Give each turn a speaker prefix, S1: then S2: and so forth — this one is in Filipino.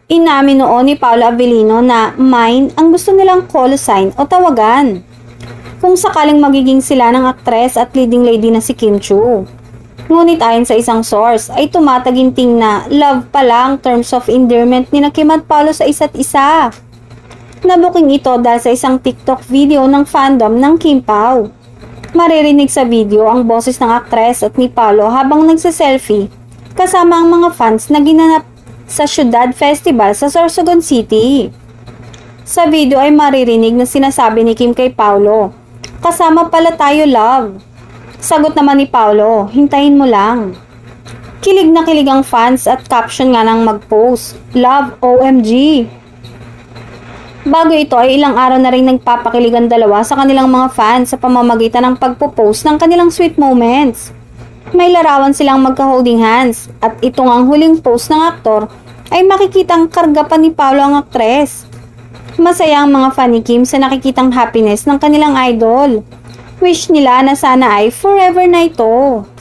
S1: Inamin noon ni Paolo Avellino na mine ang gusto nilang call sign o tawagan kung sakaling magiging sila ng aktres at leading lady na si Kim Chiu. Ngunit ayon sa isang source ay tumataginting na love pa lang terms of endearment ni Kim at Paolo sa isa't isa. Nabuking ito dahil sa isang TikTok video ng fandom ng Kim Pao. Maririnig sa video ang boses ng aktres at ni Paolo habang nagse-selfie kasama ang mga fans na ginanap sa Syudad Festival sa Sorsogon City. Sa video ay maririnig na sinasabi ni Kim kay Paolo, "Kasama pala tayo, love." Sagot naman ni Paolo, "Hintayin mo lang." Kilig na kilig ang fans at caption nga nang mag-post, "Love OMG." Bago ito ay ilang araw na rin nagpapakilig ang dalawa sa kanilang mga fans sa pamamagitan ng pagpo-post ng kanilang sweet moments. May larawan silang magka-holding hands at itong ang huling post ng aktor ay makikitang karga pa ni Paolo ang aktres. Masaya ang mga fan ni Kim sa nakikitang happiness ng kanilang idol. Wish nila na sana ay forever na ito.